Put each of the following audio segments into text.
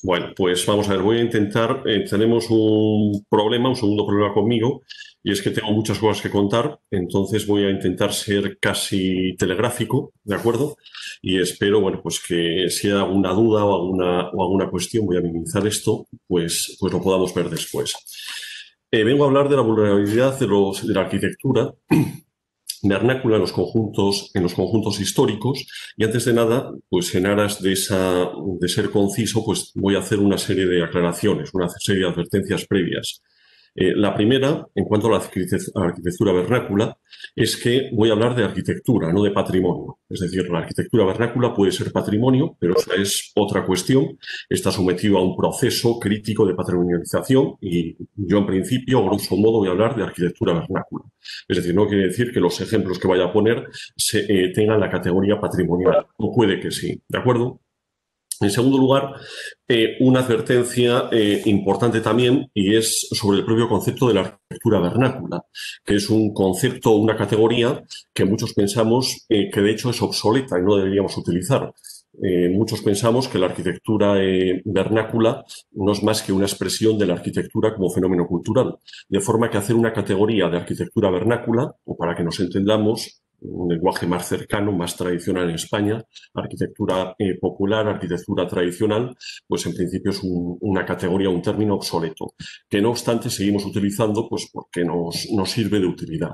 Bueno, pues vamos a ver, voy a intentar, tenemos un problema, un segundo problema conmigo, y es que tengo muchas cosas que contar, entonces voy a intentar ser casi telegráfico, ¿de acuerdo? Y espero, bueno, pues que si hay alguna duda o alguna cuestión, voy a minimizar esto, pues lo podamos ver después. Vengo a hablar de la vulnerabilidad de la arquitectura vernácula en los conjuntos históricos. Y antes de nada, pues en aras de ser conciso, pues voy a hacer una serie de aclaraciones, una serie de advertencias previas. La primera, en cuanto a la arquitectura vernácula, es que voy a hablar de arquitectura, no de patrimonio. Es decir, la arquitectura vernácula puede ser patrimonio, pero esa es otra cuestión. Está sometido a un proceso crítico de patrimonialización y yo, en principio, grosso modo, voy a hablar de arquitectura vernácula. Es decir, no quiere decir que los ejemplos que vaya a poner tengan la categoría patrimonial. O puede que sí, ¿de acuerdo? En segundo lugar, una advertencia importante también, y es sobre el propio concepto de la arquitectura vernácula, que es un concepto, una categoría que muchos pensamos que de hecho es obsoleta y no deberíamos utilizar. Muchos pensamos que la arquitectura vernácula no es más que una expresión de la arquitectura como fenómeno cultural, de forma que hacer una categoría de arquitectura vernácula, o para que nos entendamos, un lenguaje más cercano, más tradicional en España, arquitectura popular, arquitectura tradicional, pues en principio es una categoría, un término obsoleto, que no obstante seguimos utilizando pues porque nos sirve de utilidad.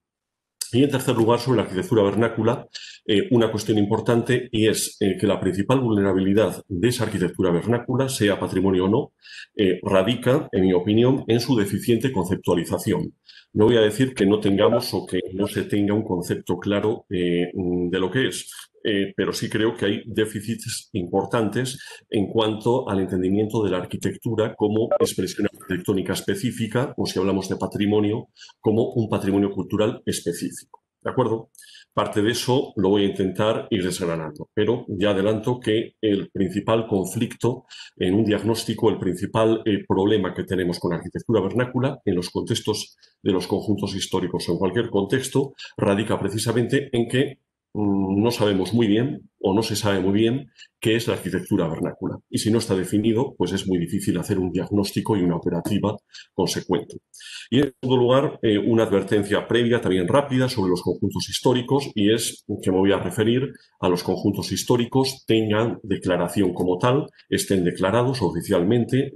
Y en tercer lugar, sobre la arquitectura vernácula, una cuestión importante y es que la principal vulnerabilidad de esa arquitectura vernácula, sea patrimonio o no, radica, en mi opinión, en su deficiente conceptualización. No voy a decir que no tengamos o que no se tenga un concepto claro de lo que es, pero sí creo que hay déficits importantes en cuanto al entendimiento de la arquitectura como expresión arquitectónica específica, o si hablamos de patrimonio, como un patrimonio cultural específico. ¿De acuerdo? Parte de eso lo voy a intentar ir desgranando, pero ya adelanto que el principal conflicto en un diagnóstico, el principal problema que tenemos con la arquitectura vernácula en los contextos de los conjuntos históricos o en cualquier contexto radica precisamente en que no sabemos muy bien o no se sabe muy bien qué es la arquitectura vernácula. Y si no está definido, pues es muy difícil hacer un diagnóstico y una operativa consecuente. Y en segundo lugar, una advertencia previa, también rápida, sobre los conjuntos históricos, y es que me voy a referir a los conjuntos históricos tengan declaración como tal, estén declarados oficialmente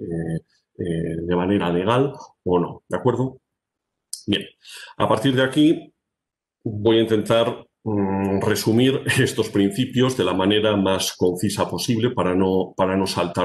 de manera legal o no. ¿De acuerdo? Bien, a partir de aquí voy a intentar resumir estos principios de la manera más concisa posible para no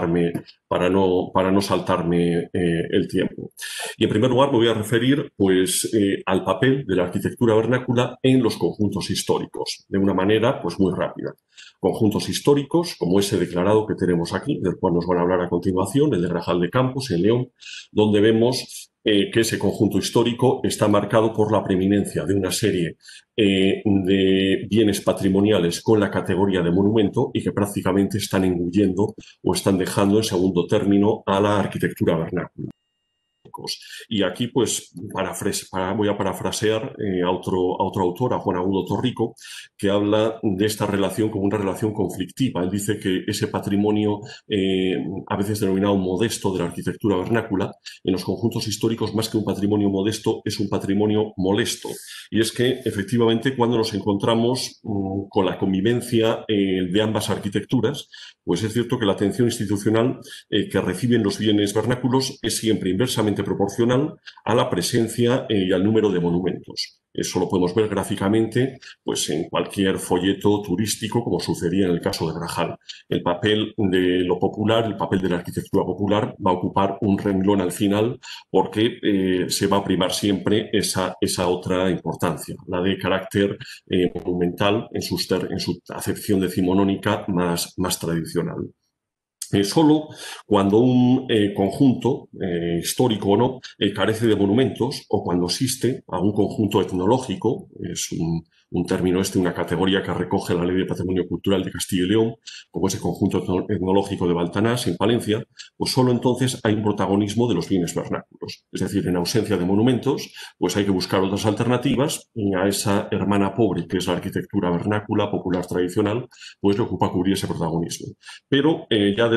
saltarme el tiempo. Y en primer lugar me voy a referir pues, al papel de la arquitectura vernácula en los conjuntos históricos, de una manera pues, muy rápida. Conjuntos históricos, como ese declarado que tenemos aquí, del cual nos van a hablar a continuación, el de Grajal de Campos, en León, donde vemos que ese conjunto histórico está marcado por la preeminencia de una serie de bienes patrimoniales con la categoría de monumento y que prácticamente están engullendo o están dejando en segundo término a la arquitectura vernácula. Y aquí, pues, voy a parafrasear a otro autor, a Juan Agudo Torrico, que habla de esta relación como una relación conflictiva. Él dice que ese patrimonio, a veces denominado modesto, de la arquitectura vernácula, en los conjuntos históricos, más que un patrimonio modesto, es un patrimonio molesto. Y es que, efectivamente, cuando nos encontramos con la convivencia de ambas arquitecturas, pues es cierto que la atención institucional que reciben los bienes vernáculos es siempre inversamente proporcional a la presencia y al número de monumentos. Eso lo podemos ver gráficamente pues, en cualquier folleto turístico, como sucedía en el caso de Grajal. El papel de lo popular, el papel de la arquitectura popular va a ocupar un renglón al final porque se va a primar siempre esa otra importancia, la de carácter monumental en su acepción decimonónica más tradicional. Solo cuando un conjunto, histórico o no, carece de monumentos o cuando existe algún conjunto etnológico, es un término una categoría que recoge la Ley de Patrimonio Cultural de Castilla y León, como ese conjunto etnológico de Baltanás, en Palencia, pues solo entonces hay un protagonismo de los bienes vernáculos. Es decir, en ausencia de monumentos, pues hay que buscar otras alternativas y a esa hermana pobre, que es la arquitectura vernácula, popular, tradicional, pues le ocupa cubrir ese protagonismo. Pero ya adelanto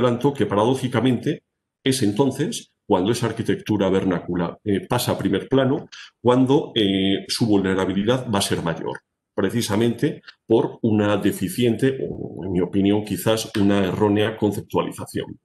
adelanto que paradójicamente es entonces cuando esa arquitectura vernácula pasa a primer plano, cuando su vulnerabilidad va a ser mayor, precisamente por una deficiente, o en mi opinión quizás una errónea conceptualización.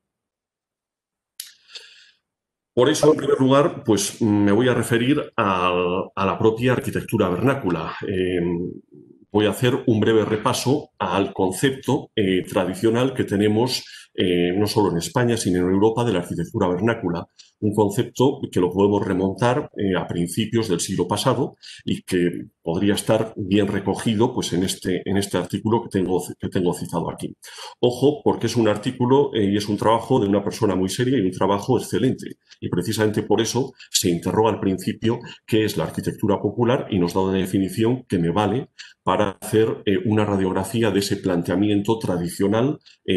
Por eso, en primer lugar, pues me voy a referir a la propia arquitectura vernácula. Voy a hacer un breve repaso al concepto tradicional que tenemos no solo en España, sino en Europa, de la arquitectura vernácula. Un concepto que lo podemos remontar a principios del siglo pasado y que podría estar bien recogido pues, en este artículo que tengo citado aquí. Ojo, porque es un artículo y es un trabajo de una persona muy seria y un trabajo excelente. Y precisamente por eso se interroga al principio qué es la arquitectura popular y nos da una definición que me vale para hacer una radiografía de ese planteamiento tradicional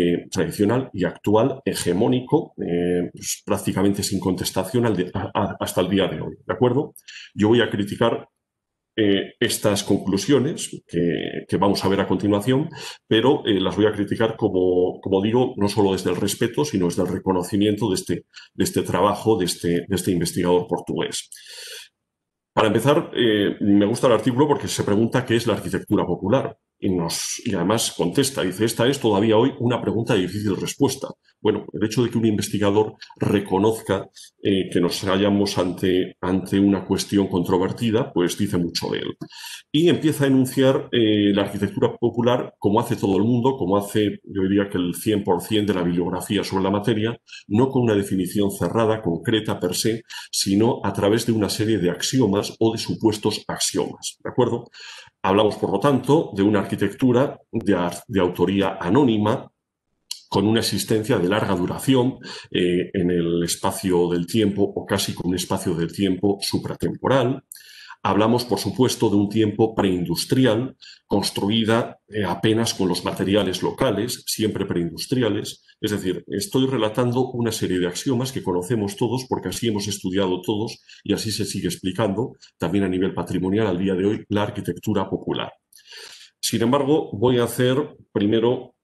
y actual, hegemónico, pues prácticamente sin contestación hasta el día de hoy. ¿De acuerdo? Yo voy a criticar estas conclusiones que vamos a ver a continuación, pero las voy a criticar, como digo, no solo desde el respeto, sino desde el reconocimiento de este trabajo de este investigador portugués. Para empezar, me gusta el artículo porque se pregunta qué es la arquitectura popular y además contesta, dice, esta es todavía hoy una pregunta de difícil respuesta. Bueno, el hecho de que un investigador reconozca que nos hallamos ante una cuestión controvertida, pues dice mucho de él. Y empieza a enunciar la arquitectura popular como hace todo el mundo, como hace, yo diría que el 100% de la bibliografía sobre la materia, no con una definición cerrada, concreta per se, sino a través de una serie de axiomas o de supuestos axiomas. ¿De acuerdo? Hablamos, por lo tanto, de una arquitectura de autoría anónima, con una existencia de larga duración en el espacio del tiempo o casi con un espacio del tiempo supratemporal. Hablamos, por supuesto, de un tiempo preindustrial, construida apenas con los materiales locales, siempre preindustriales. Es decir, estoy relatando una serie de axiomas que conocemos todos porque así hemos estudiado todos y así se sigue explicando también a nivel patrimonial al día de hoy la arquitectura popular. Sin embargo, voy a hacer primero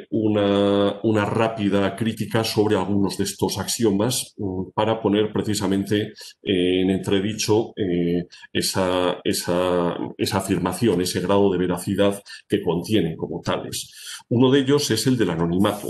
una rápida crítica sobre algunos de estos axiomas para poner precisamente en entredicho esa afirmación, ese grado de veracidad que contienen como tales. Uno de ellos es el del anonimato.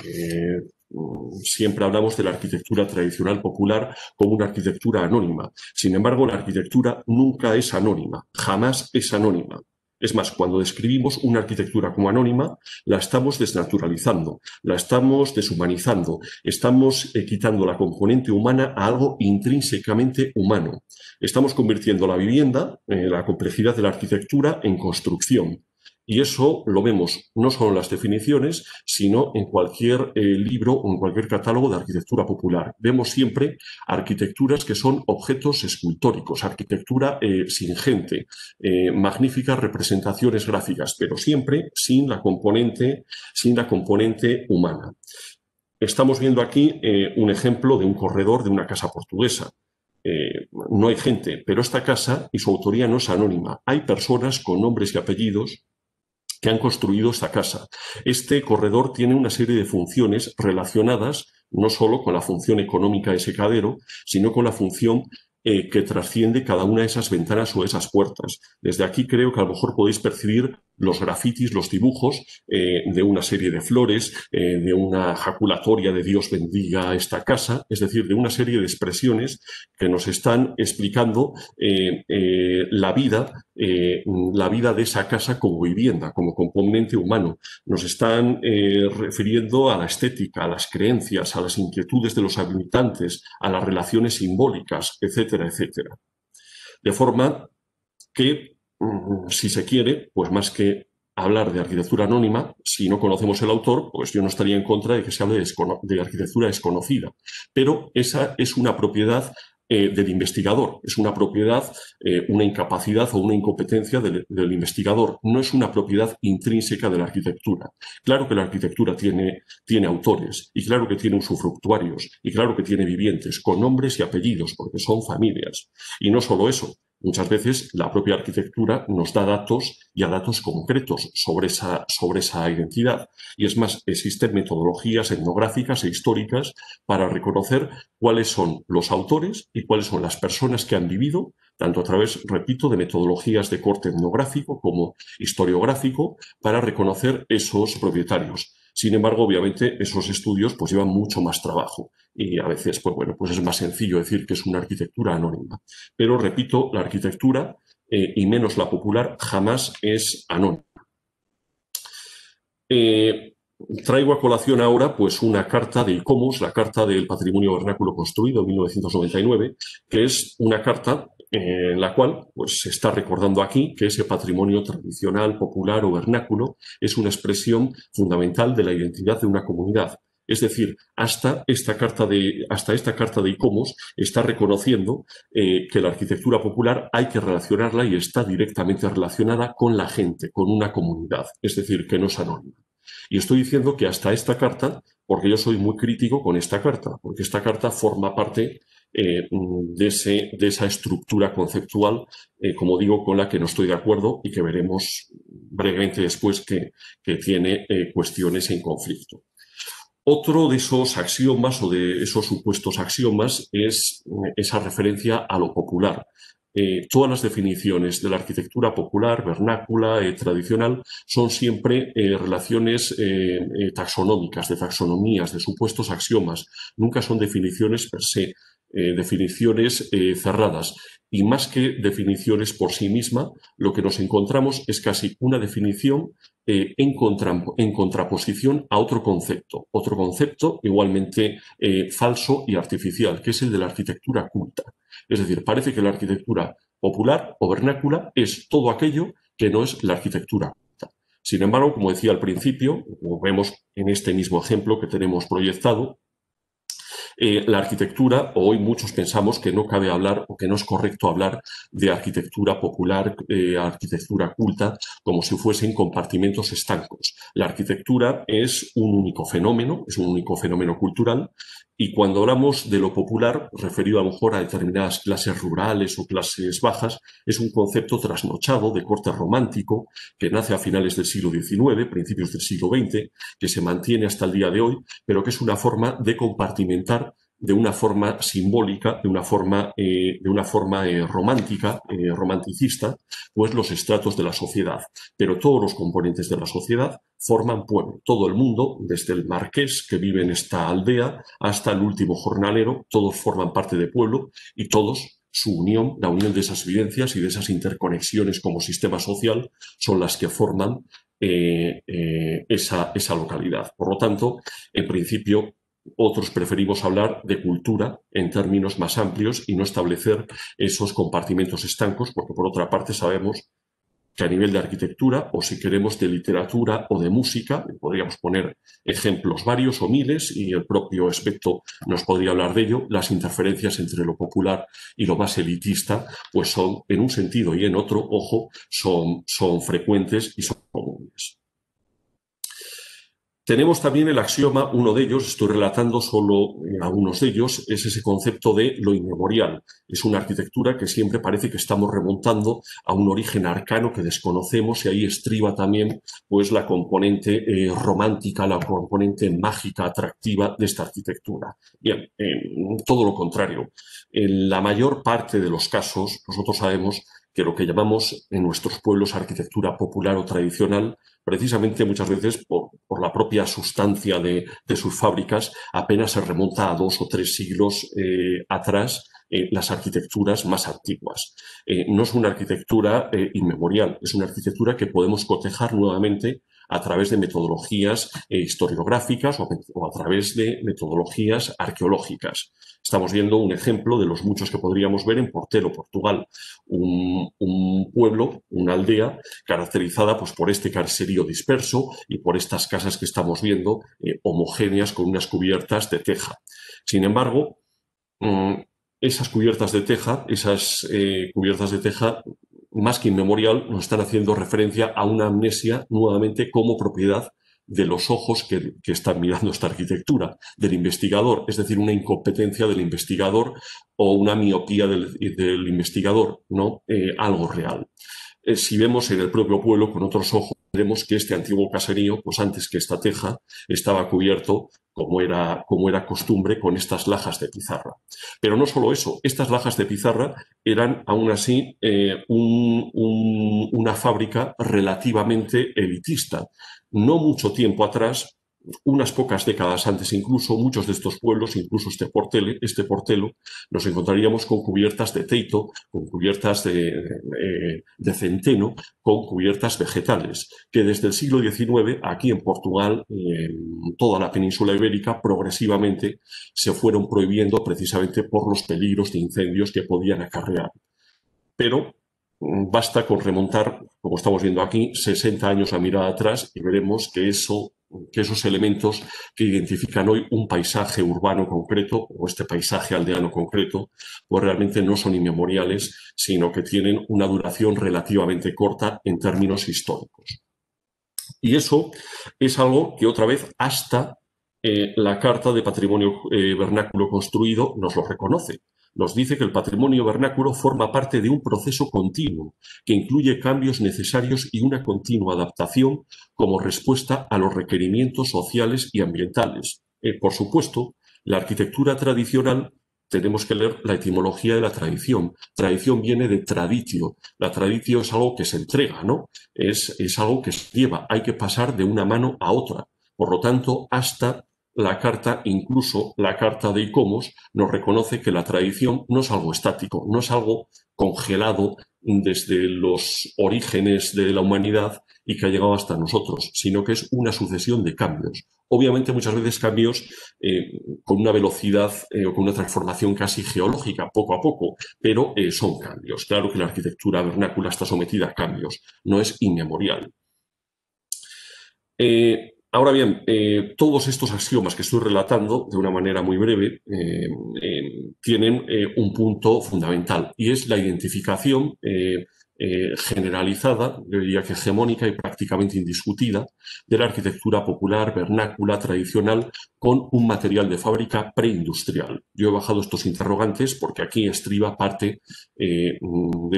Siempre hablamos de la arquitectura tradicional popular como una arquitectura anónima. Sin embargo, la arquitectura nunca es anónima, jamás es anónima. Es más, cuando describimos una arquitectura como anónima, la estamos desnaturalizando, la estamos deshumanizando, estamos quitando la componente humana a algo intrínsecamente humano. Estamos convirtiendo la vivienda, la complejidad de la arquitectura, en construcción. Y eso lo vemos no solo en las definiciones, sino en cualquier libro o en cualquier catálogo de arquitectura popular. Vemos siempre arquitecturas que son objetos escultóricos, arquitectura singente, magníficas representaciones gráficas, pero siempre sin la componente humana. Estamos viendo aquí un ejemplo de un corredor de una casa portuguesa. No hay gente, pero esta casa y su autoría no es anónima. Hay personas con nombres y apellidos que han construido esta casa. Este corredor tiene una serie de funciones relacionadas no solo con la función económica de ese cadero, sino con la función que trasciende cada una de esas ventanas o esas puertas. Desde aquí creo que a lo mejor podéis percibir los grafitis, los dibujos de una serie de flores, de una jaculatoria de Dios bendiga esta casa, es decir, de una serie de expresiones que nos están explicando la vida de esa casa como vivienda, como componente humano. Nos están refiriendo a la estética, a las creencias, a las inquietudes de los habitantes, a las relaciones simbólicas, etcétera, etcétera. De forma que, si se quiere, pues más que hablar de arquitectura anónima, si no conocemos el autor, pues yo no estaría en contra de que se hable de arquitectura desconocida. Pero esa es una propiedad del investigador, es una propiedad, una incapacidad o una incompetencia del investigador, no es una propiedad intrínseca de la arquitectura. Claro que la arquitectura tiene autores, y claro que tiene usufructuarios, y claro que tiene vivientes, con nombres y apellidos, porque son familias. Y no solo eso, Muchas veces la propia arquitectura nos da datos y a datos concretos sobre esa identidad. Y es más, existen metodologías etnográficas e históricas para reconocer cuáles son los autores y cuáles son las personas que han vivido, tanto a través, repito, de metodologías de corte etnográfico como historiográfico, para reconocer esos propietarios. Sin embargo, obviamente, esos estudios pues llevan mucho más trabajo y a veces, pues bueno, pues es más sencillo decir que es una arquitectura anónima. Pero, repito, la arquitectura, y menos la popular, jamás es anónima. Traigo a colación ahora pues una carta de ICOMOS, la Carta del Patrimonio Vernáculo Construido en 1999, que es una carta en la cual pues, se está recordando aquí que ese patrimonio tradicional, popular o vernáculo es una expresión fundamental de la identidad de una comunidad. Es decir, hasta esta carta de ICOMOS está reconociendo que la arquitectura popular hay que relacionarla y está directamente relacionada con la gente, con una comunidad. Es decir, que no es anónima. Y estoy diciendo que hasta esta carta, porque yo soy muy crítico con esta carta, porque esta carta forma parte de esa estructura conceptual, como digo, con la que no estoy de acuerdo y que veremos brevemente después que tiene cuestiones en conflicto. Otro de esos axiomas o de esos supuestos axiomas es esa referencia a lo popular. Todas las definiciones de la arquitectura popular, vernácula, tradicional, son siempre relaciones taxonómicas, de taxonomías, de supuestos axiomas. Nunca son definiciones per se, definiciones cerradas. Y más que definiciones por sí misma, lo que nos encontramos es casi una definición en contraposición a otro concepto igualmente falso y artificial, que es el de la arquitectura culta. Es decir, parece que la arquitectura popular o vernácula es todo aquello que no es la arquitectura culta. Sin embargo, como decía al principio, como vemos en este mismo ejemplo que tenemos proyectado, la arquitectura, hoy muchos pensamos que no cabe hablar o que no es correcto hablar de arquitectura popular, arquitectura culta, como si fuesen compartimentos estancos. La arquitectura es un único fenómeno cultural, y cuando hablamos de lo popular, referido a lo mejor a determinadas clases rurales o clases bajas, es un concepto trasnochado de corte romántico que nace a finales del siglo XIX, principios del siglo XX, que se mantiene hasta el día de hoy, pero que es una forma de compartimentar de una forma simbólica, de una forma romántica, romanticista, pues los estratos de la sociedad. Pero todos los componentes de la sociedad forman pueblo. Todo el mundo, desde el marqués que vive en esta aldea hasta el último jornalero, todos forman parte de pueblo y todos su unión, la unión de esas vivencias y de esas interconexiones como sistema social son las que forman esa localidad. Por lo tanto, en principio, otros preferimos hablar de cultura en términos más amplios y no establecer esos compartimentos estancos, porque por otra parte sabemos que a nivel de arquitectura, o si queremos de literatura o de música, podríamos poner ejemplos varios o miles, y el propio aspecto nos podría hablar de ello, las interferencias entre lo popular y lo más elitista, pues son, en un sentido y en otro, ojo, son frecuentes y son comunes. Tenemos también el axioma, uno de ellos, estoy relatando solo algunos de ellos, es ese concepto de lo inmemorial. Es una arquitectura que siempre parece que estamos remontando a un origen arcano que desconocemos, y ahí estriba también pues, la componente romántica, la componente mágica, atractiva de esta arquitectura. Bien, todo lo contrario. En la mayor parte de los casos, nosotros sabemos que lo que llamamos en nuestros pueblos arquitectura popular o tradicional, precisamente muchas veces por la propia sustancia de sus fábricas, apenas se remonta a 2 o 3 siglos atrás las arquitecturas más antiguas. No es una arquitectura inmemorial, es una arquitectura que podemos cotejar nuevamente a través de metodologías historiográficas o a través de metodologías arqueológicas. Estamos viendo un ejemplo de los muchos que podríamos ver en Portelo, Portugal, un pueblo, una aldea caracterizada pues, por este caserío disperso y por estas casas que estamos viendo homogéneas con unas cubiertas de teja. Sin embargo, esas cubiertas de teja, más que inmemorial, nos están haciendo referencia a una amnesia nuevamente como propiedad de los ojos que están mirando esta arquitectura, del investigador, es decir, una incompetencia del investigador o una miopía del investigador, ¿no? Algo real. Si vemos en el propio pueblo con otros ojos, veremos que este antiguo caserío, pues antes que esta teja, estaba cubierto, como era costumbre, con estas lajas de pizarra. Pero no solo eso, estas lajas de pizarra eran aún así una fábrica relativamente elitista. No mucho tiempo atrás, unas pocas décadas antes incluso, muchos de estos pueblos, incluso este Portelo, nos encontraríamos con cubiertas de teito, con cubiertas de centeno, con cubiertas vegetales, que desde el siglo XIX, aquí en Portugal, en toda la península ibérica, progresivamente se fueron prohibiendo precisamente por los peligros de incendios que podían acarrear. Pero basta con remontar, como estamos viendo aquí, 60 años a mirar atrás y veremos que esos elementos que identifican hoy un paisaje urbano concreto o este paisaje aldeano concreto, pues realmente no son inmemoriales, sino que tienen una duración relativamente corta en términos históricos. Y eso es algo que otra vez hasta la Carta de Patrimonio Vernáculo Construido nos lo reconoce. Nos dice que el patrimonio vernáculo forma parte de un proceso continuo que incluye cambios necesarios y una continua adaptación como respuesta a los requerimientos sociales y ambientales. Por supuesto, la arquitectura tradicional, tenemos que leer la etimología de la tradición. Tradición viene de traditio. La traditio es algo que se entrega, ¿no? Es algo que se lleva. Hay que pasar de una mano a otra. Por lo tanto, hasta la carta, incluso la carta de ICOMOS, nos reconoce que la tradición no es algo estático, no es algo congelado desde los orígenes de la humanidad y que ha llegado hasta nosotros, sino que es una sucesión de cambios. Obviamente, muchas veces cambios con una velocidad o con una transformación casi geológica, poco a poco, pero son cambios. Claro que la arquitectura vernácula está sometida a cambios, no es inmemorial. Ahora bien, todos estos axiomas que estoy relatando de una manera muy breve tienen un punto fundamental y es la identificación generalizada, yo diría que hegemónica y prácticamente indiscutida, de la arquitectura popular, vernácula, tradicional, con un material de fábrica preindustrial. Yo he bajado estos interrogantes porque aquí estriba parte de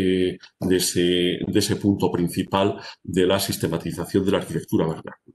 ese punto principal de la sistematización de la arquitectura vernácula.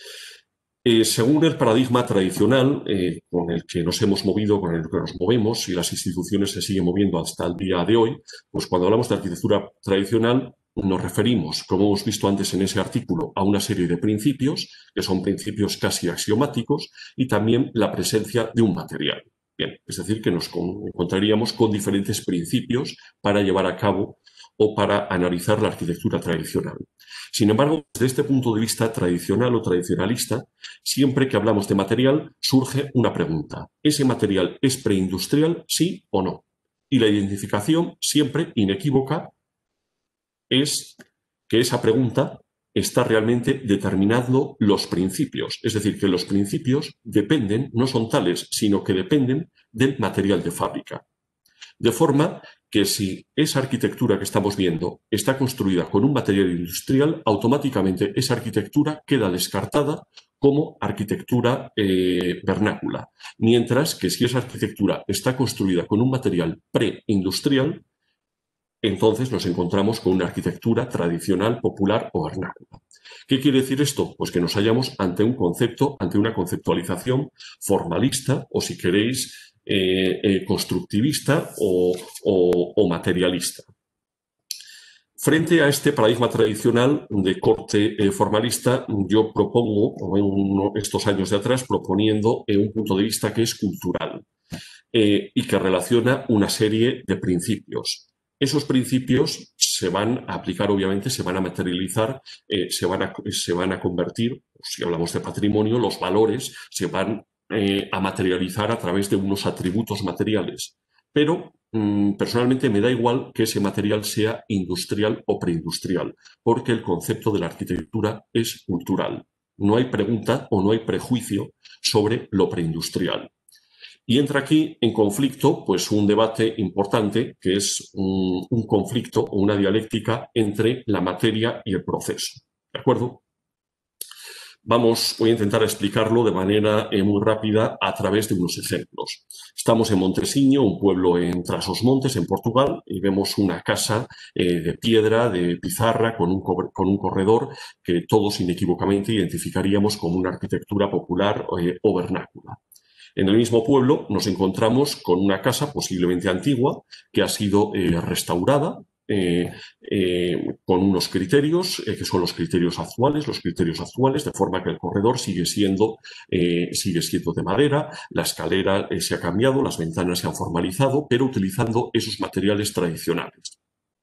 Según el paradigma tradicional con el que nos hemos movido, con el que nos movemos y las instituciones se siguen moviendo hasta el día de hoy, pues cuando hablamos de arquitectura tradicional nos referimos, como hemos visto antes en ese artículo, a una serie de principios, que son principios casi axiomáticos, y también la presencia de un material. Bien, es decir, que nos encontraríamos con diferentes principios para llevar a cabo o para analizar la arquitectura tradicional. Sin embargo, desde este punto de vista tradicional o tradicionalista, siempre que hablamos de material surge una pregunta. ¿Ese material es preindustrial, sí o no? Y la identificación siempre inequívoca es que esa pregunta está realmente determinando los principios. Es decir, que los principios dependen, no son tales, sino que dependen del material de fábrica. De forma que si esa arquitectura que estamos viendo está construida con un material industrial, automáticamente esa arquitectura queda descartada como arquitectura vernácula. Mientras que si esa arquitectura está construida con un material preindustrial, entonces nos encontramos con una arquitectura tradicional, popular o vernácula. ¿Qué quiere decir esto? Pues que nos hallamos ante un concepto, ante una conceptualización formalista o, si queréis, constructivista o materialista. Frente a este paradigma tradicional de corte formalista, yo propongo, estos años de atrás, proponiendo un punto de vista que es cultural y que relaciona una serie de principios. Esos principios se van a aplicar, obviamente, se van a materializar, se van a convertir, si hablamos de patrimonio, los valores se van a materializar a través de unos atributos materiales. Pero personalmente me da igual que ese material sea industrial o preindustrial, porque el concepto de la arquitectura es cultural. No hay pregunta o no hay prejuicio sobre lo preindustrial. Y entra aquí en conflicto pues un debate importante que es un conflicto o una dialéctica entre la materia y el proceso. ¿De acuerdo? Voy a intentar explicarlo de manera muy rápida a través de unos ejemplos. Estamos en Montesiño, un pueblo en Trás-os-Montes, en Portugal, y vemos una casa de piedra, de pizarra, con un corredor que todos inequívocamente identificaríamos como una arquitectura popular o vernácula. En el mismo pueblo nos encontramos con una casa posiblemente antigua que ha sido restaurada con unos criterios que son los criterios actuales, de forma que el corredor sigue siendo de madera, la escalera se ha cambiado, las ventanas se han formalizado, pero utilizando esos materiales tradicionales.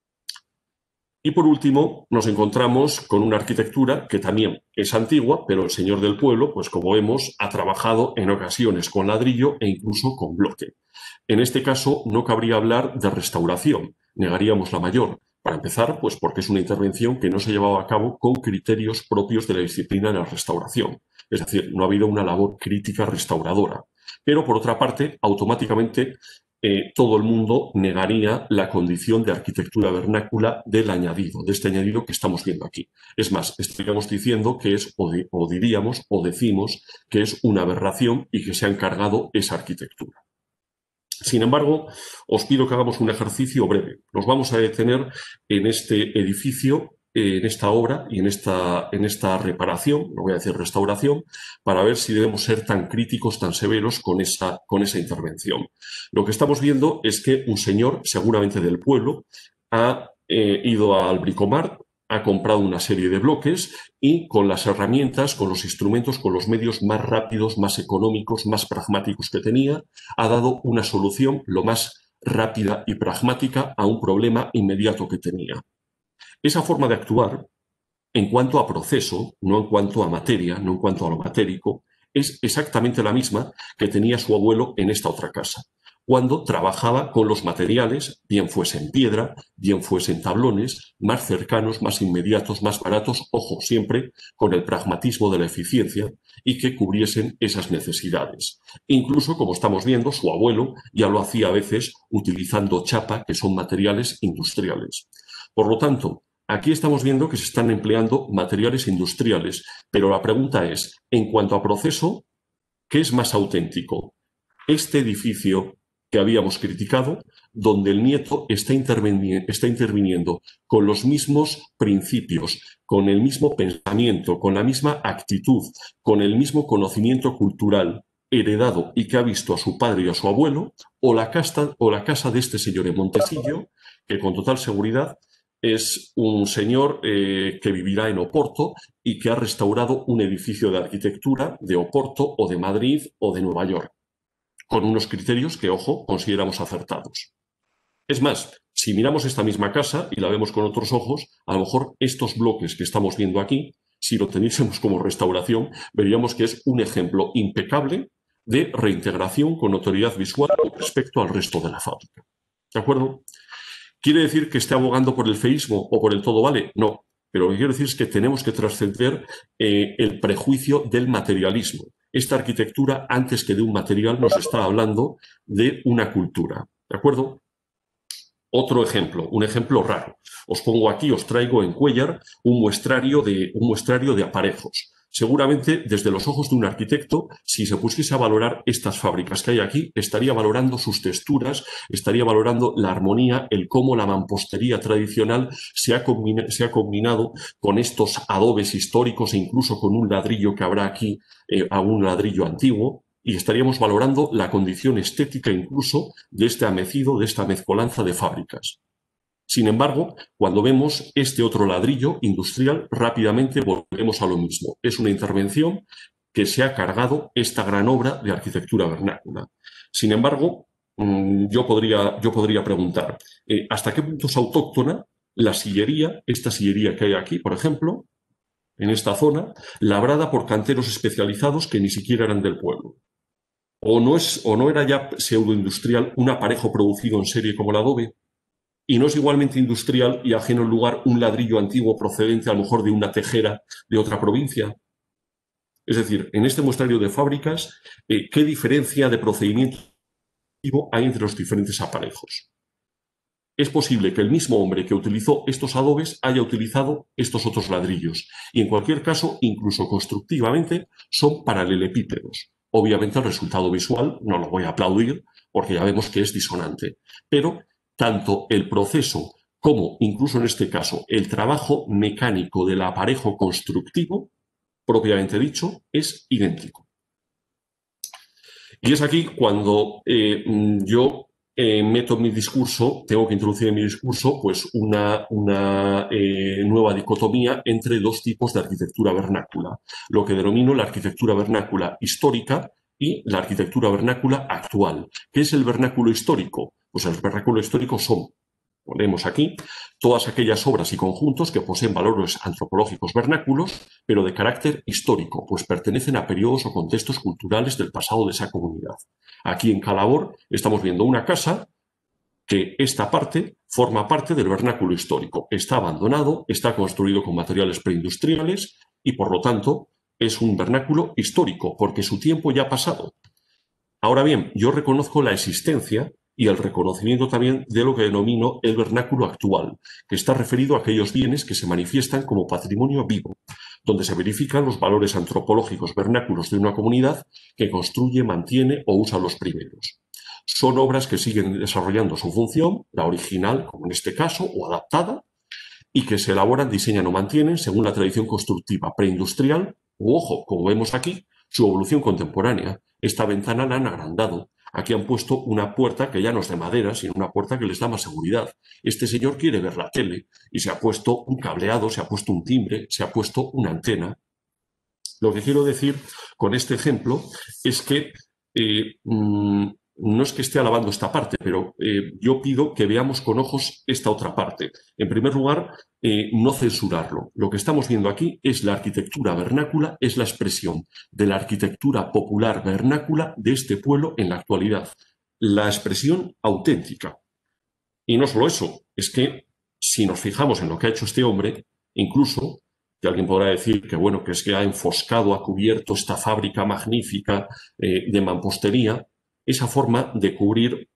Y por último, nos encontramos con una arquitectura que también es antigua, pero el señor del pueblo, pues como vemos, ha trabajado en ocasiones con ladrillo e incluso con bloque. En este caso, no cabría hablar de restauración, negaríamos la mayor. Para empezar, pues porque es una intervención que no se ha llevado a cabo con criterios propios de la disciplina de la restauración. Es decir, no ha habido una labor crítica restauradora. Pero, por otra parte, automáticamente todo el mundo negaría la condición de arquitectura vernácula del añadido, de este añadido que estamos viendo aquí. Es más, estaríamos diciendo que es, o diríamos, o decimos que es una aberración y que se ha encargado esa arquitectura. Sin embargo, os pido que hagamos un ejercicio breve. Nos vamos a detener en este edificio, en esta obra y en esta reparación, no voy a decir restauración, para ver si debemos ser tan críticos, tan severos con esa intervención. Lo que estamos viendo es que un señor, seguramente del pueblo, ha ido al Bricomart, ha comprado una serie de bloques y con las herramientas, con los instrumentos, con los medios más rápidos, más económicos, más pragmáticos que tenía, ha dado una solución lo más rápida y pragmática a un problema inmediato que tenía. Esa forma de actuar, en cuanto a proceso, no en cuanto a materia, no en cuanto a lo matérico, es exactamente la misma que tenía su abuelo en esta otra casa, cuando trabajaba con los materiales, bien fuesen piedra, bien fuesen tablones, más cercanos, más inmediatos, más baratos, ojo, siempre con el pragmatismo de la eficiencia y que cubriesen esas necesidades. Incluso, como estamos viendo, su abuelo ya lo hacía a veces utilizando chapa, que son materiales industriales. Por lo tanto, aquí estamos viendo que se están empleando materiales industriales, pero la pregunta es, en cuanto a proceso, ¿qué es más auténtico? Este edificio que habíamos criticado, donde el nieto está interviniendo con los mismos principios, con el mismo pensamiento, con la misma actitud, con el mismo conocimiento cultural heredado y que ha visto a su padre y a su abuelo, o la casa de este señor en Montesillo, que con total seguridad es un señor que vivirá en Oporto y que ha restaurado un edificio de arquitectura de Oporto o de Madrid o de Nueva York, con unos criterios que, ojo, consideramos acertados. Es más, si miramos esta misma casa y la vemos con otros ojos, a lo mejor estos bloques que estamos viendo aquí, si lo teniésemos como restauración, veríamos que es un ejemplo impecable de reintegración con autoridad visual respecto al resto de la fábrica. ¿De acuerdo? ¿Quiere decir que esté abogando por el feísmo o por el todo vale? No. Pero lo que quiero decir es que tenemos que trascender el prejuicio del materialismo. Esta arquitectura, antes que de un material, nos está hablando de una cultura. ¿De acuerdo? Otro ejemplo, un ejemplo raro. Os pongo aquí, os traigo en Cuéllar un muestrario de aparejos. Seguramente, desde los ojos de un arquitecto, si se pusiese a valorar estas fábricas que hay aquí, estaría valorando sus texturas, estaría valorando la armonía, el cómo la mampostería tradicional se ha combinado con estos adobes históricos e incluso con un ladrillo que habrá aquí, a un ladrillo antiguo. Y estaríamos valorando la condición estética incluso de este amecido, de esta mezcolanza de fábricas. Sin embargo, cuando vemos este otro ladrillo industrial, rápidamente volvemos a lo mismo. Es una intervención que se ha cargado esta gran obra de arquitectura vernácula. Sin embargo, yo podría preguntar, ¿hasta qué punto es autóctona la sillería, esta sillería que hay aquí, por ejemplo, en esta zona, labrada por canteros especializados que ni siquiera eran del pueblo? ¿O no era ya pseudoindustrial un aparejo producido en serie como el adobe? ¿Y no es igualmente industrial y ajeno al lugar un ladrillo antiguo procedente a lo mejor de una tejera de otra provincia? Es decir, en este muestrario de fábricas, ¿qué diferencia de procedimiento hay entre los diferentes aparejos? es posible que el mismo hombre que utilizó estos adobes haya utilizado estos otros ladrillos. Y en cualquier caso, incluso constructivamente, son paralelepípedos. Obviamente el resultado visual no lo voy a aplaudir porque ya vemos que es disonante. Pero tanto el proceso como, incluso en este caso, el trabajo mecánico del aparejo constructivo, propiamente dicho, es idéntico. Y es aquí cuando yo meto en mi discurso, tengo que introducir en mi discurso pues una nueva dicotomía entre dos tipos de arquitectura vernácula, lo que denomino la arquitectura vernácula histórica y la arquitectura vernácula actual. ¿Qué es el vernáculo histórico? Pues el vernáculo histórico son, ponemos aquí, todas aquellas obras y conjuntos que poseen valores antropológicos vernáculos, pero de carácter histórico, pues pertenecen a periodos o contextos culturales del pasado de esa comunidad. Aquí en Calabor estamos viendo una casa que esta parte forma parte del vernáculo histórico. Está abandonado, está construido con materiales preindustriales y, por lo tanto, es un vernáculo histórico, porque su tiempo ya ha pasado. Ahora bien, yo reconozco la existencia y el reconocimiento también de lo que denomino el vernáculo actual, que está referido a aquellos bienes que se manifiestan como patrimonio vivo, donde se verifican los valores antropológicos vernáculos de una comunidad que construye, mantiene o usa los primeros. Son obras que siguen desarrollando su función, la original, como en este caso, o adaptada, y que se elaboran, diseñan o mantienen según la tradición constructiva preindustrial, o ojo, como vemos aquí, su evolución contemporánea. Esta ventana la han agrandado. Aquí han puesto una puerta que ya no es de madera, sino una puerta que les da más seguridad. Este señor quiere ver la tele y se ha puesto un cableado, se ha puesto un timbre, se ha puesto una antena. Lo que quiero decir con este ejemplo es que no es que esté alabando esta parte, pero yo pido que veamos con ojos esta otra parte. En primer lugar, no censurarlo. Lo que estamos viendo aquí es la arquitectura vernácula, es la expresión de la arquitectura popular vernácula de este pueblo en la actualidad. La expresión auténtica. Y no solo eso, es que si nos fijamos en lo que ha hecho este hombre, incluso que alguien podrá decir que bueno, que es que ha enfoscado, ha cubierto esta fábrica magnífica de mampostería, esa forma de cubrir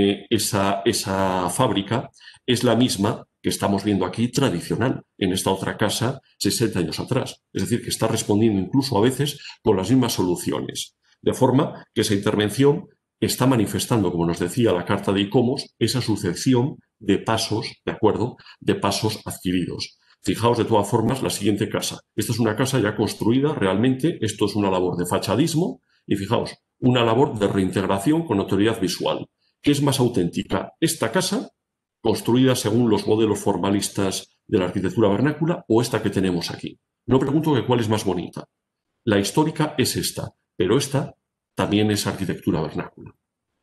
esa fábrica es la misma que estamos viendo aquí tradicional en esta otra casa 60 años atrás. Es decir, que está respondiendo incluso a veces con las mismas soluciones. De forma que esa intervención está manifestando, como nos decía la carta de ICOMOS, esa sucesión de pasos, ¿de acuerdo?, de pasos adquiridos. Fijaos de todas formas la siguiente casa. Esta es una casa ya construida realmente, esto es una labor de fachadismo y fijaos, una labor de reintegración con autoridad visual. ¿Qué es más auténtica? ¿Esta casa, construida según los modelos formalistas de la arquitectura vernácula, o esta que tenemos aquí? No pregunto que cuál es más bonita. La histórica es esta, pero esta también es arquitectura vernácula.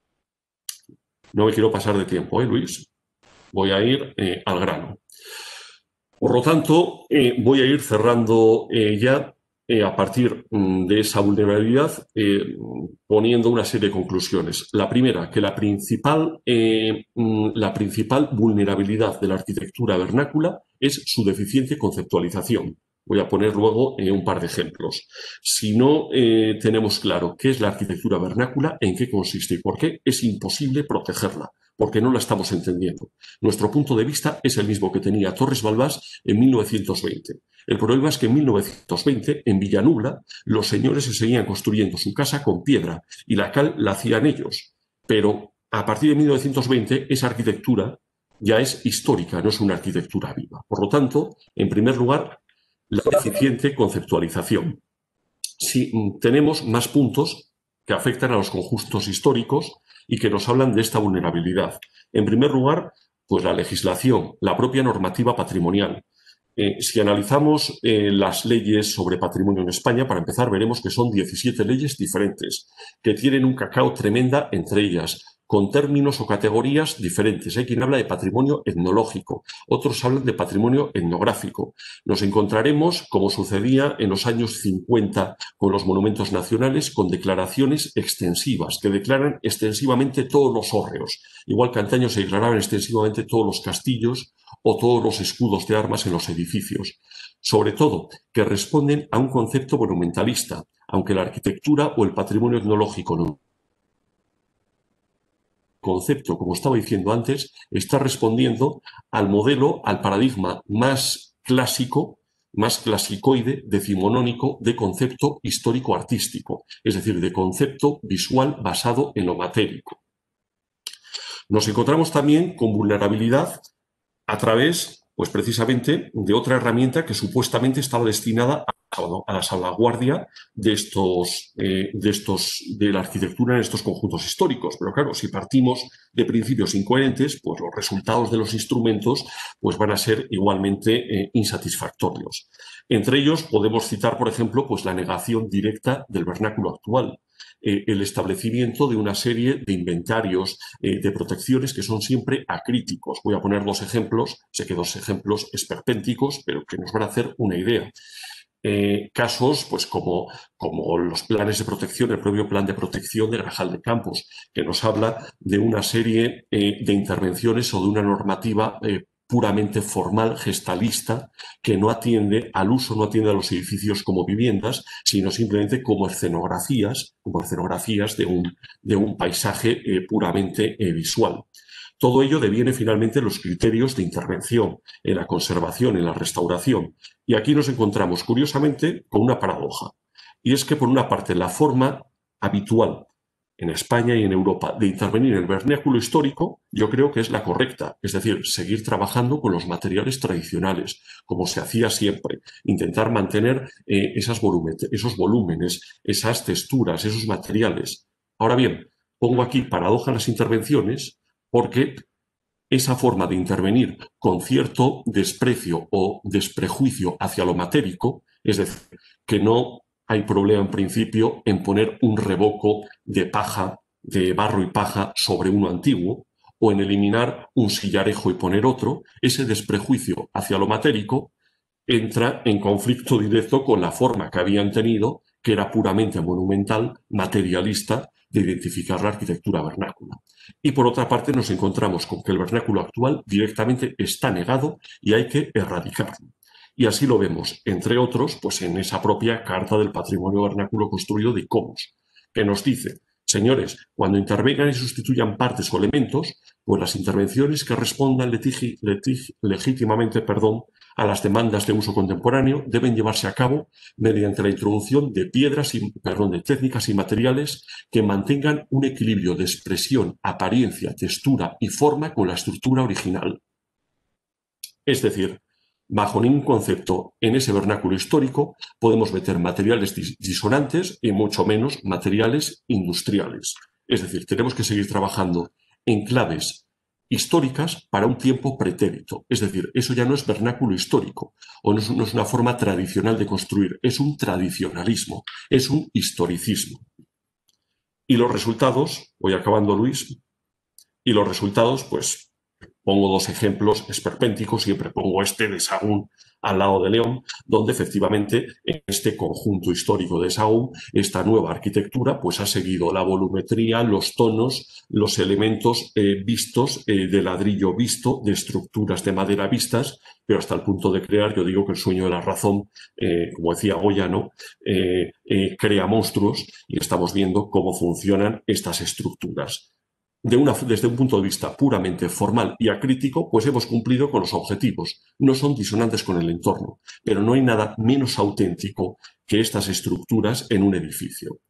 No me quiero pasar de tiempo, Luis. Voy a ir al grano. Por lo tanto, voy a ir cerrando ya a partir de esa vulnerabilidad, poniendo una serie de conclusiones. La primera, que la principal vulnerabilidad de la arquitectura vernácula es su deficiente conceptualización. Voy a poner luego un par de ejemplos. Si no tenemos claro qué es la arquitectura vernácula, en qué consiste y por qué, es imposible protegerla, porque no la estamos entendiendo. Nuestro punto de vista es el mismo que tenía Torres Balbás en 1920. El problema es que en 1920, en Villanubla, los señores se seguían construyendo su casa con piedra y la cal la hacían ellos. Pero a partir de 1920, esa arquitectura ya es histórica, no es una arquitectura viva. Por lo tanto, en primer lugar, la deficiente conceptualización. Si tenemos más puntos que afectan a los conjuntos históricos y que nos hablan de esta vulnerabilidad. En primer lugar, pues la legislación, la propia normativa patrimonial. Si analizamos las leyes sobre patrimonio en España, para empezar, veremos que son 17 leyes diferentes, que tienen un cacao tremenda entre ellas, con términos o categorías diferentes. Hay quien habla de patrimonio etnológico, otros hablan de patrimonio etnográfico. Nos encontraremos, como sucedía en los años 50 con los monumentos nacionales, con declaraciones extensivas, que declaran extensivamente todos los hórreos, igual que antaño se declaraban extensivamente todos los castillos o todos los escudos de armas en los edificios. Sobre todo, que responden a un concepto monumentalista, aunque la arquitectura o el patrimonio etnológico no. concepto, como estaba diciendo antes, está respondiendo al modelo, al paradigma más clásico, más clasicoide, decimonónico de concepto histórico-artístico, es decir, de concepto visual basado en lo matérico. Nos encontramos también con vulnerabilidad a través, pues precisamente, de otra herramienta que supuestamente estaba destinada a la salvaguardia de la arquitectura en estos conjuntos históricos. Pero claro, si partimos de principios incoherentes, pues los resultados de los instrumentos pues van a ser igualmente insatisfactorios. Entre ellos podemos citar, por ejemplo, pues la negación directa del vernáculo actual, el establecimiento de una serie de inventarios de protecciones que son siempre acríticos. Voy a poner dos ejemplos, sé que dos ejemplos esperpénticos, pero que nos van a hacer una idea. Casos pues como los planes de protección, el propio plan de protección de Grajal de Campos, que nos habla de una serie de intervenciones o de una normativa puramente formal, gestalista, que no atiende al uso, no atiende a los edificios como viviendas, sino simplemente como escenografías de un paisaje puramente visual. Todo ello deviene finalmente en los criterios de intervención, en la conservación, en la restauración. Y aquí nos encontramos, curiosamente, con una paradoja. Y es que, por una parte, la forma habitual en España y en Europa de intervenir en el vernáculo histórico, yo creo que es la correcta. Es decir, seguir trabajando con los materiales tradicionales, como se hacía siempre. Intentar mantener esos volúmenes, esas texturas, esos materiales. Ahora bien, pongo aquí paradoja en las intervenciones, porque esa forma de intervenir con cierto desprecio o desprejuicio hacia lo matérico, es decir, que no hay problema en principio en poner un revoco de paja, de barro y paja sobre uno antiguo, o en eliminar un sillarejo y poner otro, ese desprejuicio hacia lo matérico entra en conflicto directo con la forma que habían tenido, que era puramente monumental, materialista, de identificar la arquitectura vernácula. Y por otra parte nos encontramos con que el vernáculo actual directamente está negado y hay que erradicarlo. Y así lo vemos, entre otros, pues en esa propia Carta del Patrimonio Vernáculo Construido de ICOMOS, que nos dice: señores, cuando intervengan y sustituyan partes o elementos, pues las intervenciones que respondan legítimamente a las demandas de uso contemporáneo deben llevarse a cabo mediante la introducción de de técnicas y materiales que mantengan un equilibrio de expresión, apariencia, textura y forma con la estructura original. Es decir, bajo ningún concepto en ese vernáculo histórico podemos meter materiales disonantes y mucho menos materiales industriales. Es decir, tenemos que seguir trabajando en claves históricas para un tiempo pretérito. Es decir, eso ya no es vernáculo histórico o no es una forma tradicional de construir, es un tradicionalismo, es un historicismo. Y los resultados, voy acabando, Luis, y los resultados, pues pongo dos ejemplos esperpénticos, siempre pongo este de Sahagún al lado de León, donde efectivamente en este conjunto histórico de Sahagún, esta nueva arquitectura pues ha seguido la volumetría, los tonos, los elementos vistos, de ladrillo visto, de estructuras de madera vistas, pero hasta el punto de crear, yo digo que el sueño de la razón, como decía Goya, ¿no? Crea monstruos y estamos viendo cómo funcionan estas estructuras. Desde un punto de vista puramente formal y acrítico, pues hemos cumplido con los objetivos. No son disonantes con el entorno, pero no hay nada menos auténtico que estas estructuras en un edificio.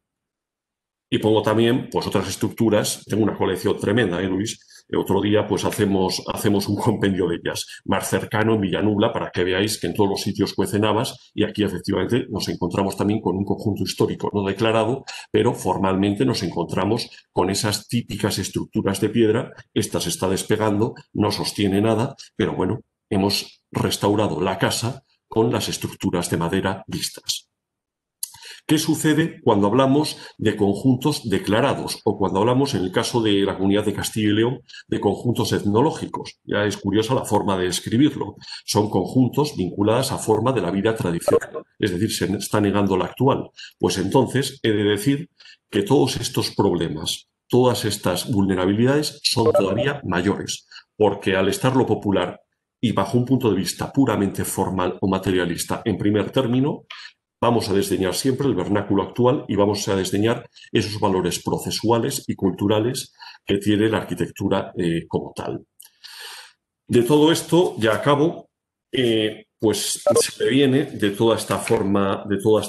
Y pongo también pues otras estructuras, tengo una colección tremenda, Luis. Otro día pues hacemos un compendio de ellas, más cercano en Villanubla, para que veáis que en todos los sitios cuecen habas, y aquí efectivamente nos encontramos también con un conjunto histórico no declarado, pero formalmente nos encontramos con esas típicas estructuras de piedra. Esta se está despegando, no sostiene nada, pero bueno, hemos restaurado la casa con las estructuras de madera vistas. ¿Qué sucede cuando hablamos de conjuntos declarados o cuando hablamos, en el caso de la Comunidad de Castilla y León, de conjuntos etnológicos? Ya es curiosa la forma de escribirlo. Son conjuntos vinculados a forma de la vida tradicional, es decir, se está negando la actual. Pues entonces he de decir que todos estos problemas, todas estas vulnerabilidades son todavía mayores, porque al estar lo popular y bajo un punto de vista puramente formal o materialista en primer término, Vamos a desdeñar siempre el vernáculo actual y vamos a desdeñar esos valores procesuales y culturales que tiene la arquitectura como tal. De todo esto, ya acabo, pues se le viene de toda esta forma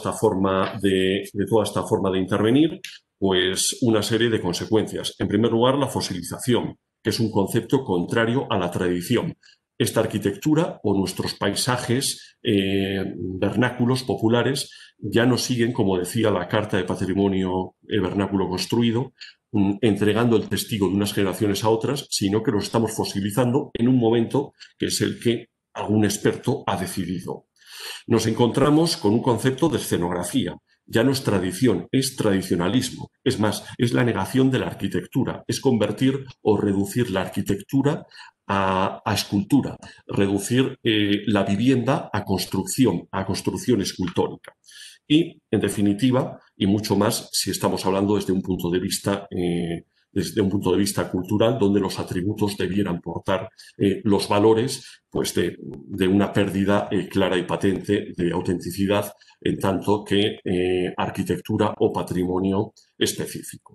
de intervenir, pues una serie de consecuencias. En primer lugar, la fosilización, que es un concepto contrario a la tradición. Esta arquitectura o nuestros paisajes vernáculos populares ya no siguen, como decía la Carta de Patrimonio Vernáculo Construido, entregando el testigo de unas generaciones a otras, sino que los estamos fosilizando en un momento que es el que algún experto ha decidido. Nos encontramos con un concepto de escenografía. Ya no es tradición, es tradicionalismo. Es más, es la negación de la arquitectura. Es convertir o reducir la arquitectura a escultura, reducir la vivienda a construcción escultórica. Y, en definitiva, y mucho más si estamos hablando desde un punto de vista cultural, donde los atributos debieran portar los valores pues, de una pérdida clara y patente de autenticidad, en tanto que arquitectura o patrimonio específico.